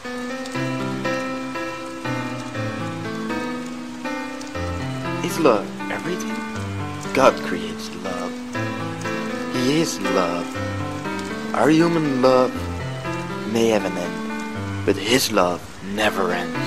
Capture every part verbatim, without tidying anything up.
Is love everything? God creates love. He is love. Our human love may have an end, but His love never ends.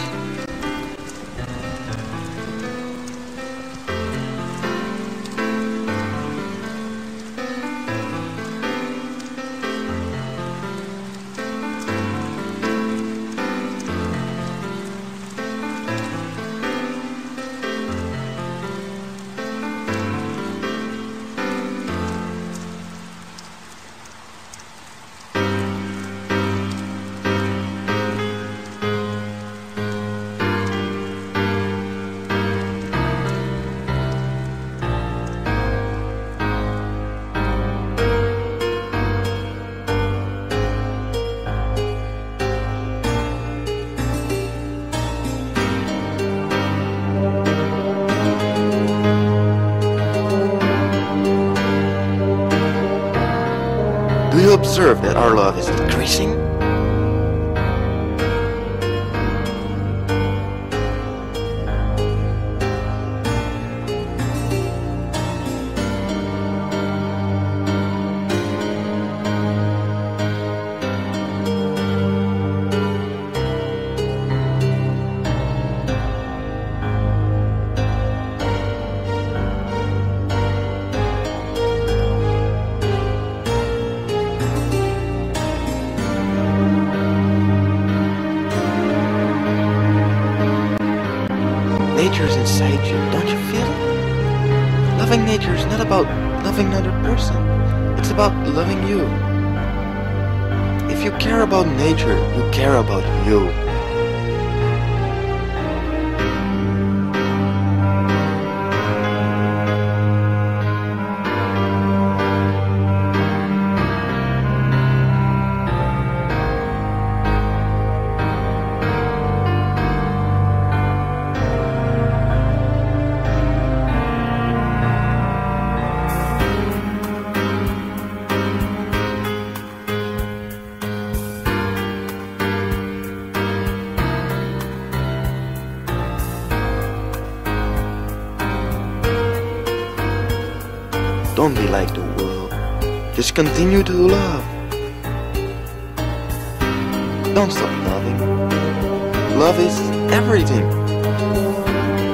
Do you observe that our love is decreasing? Nature is inside you, don't you feel it? Loving nature is not about loving another person, it's about loving you. If you care about nature, you care about you. Don't be like the world. Just continue to love. Don't stop loving. Love is everything.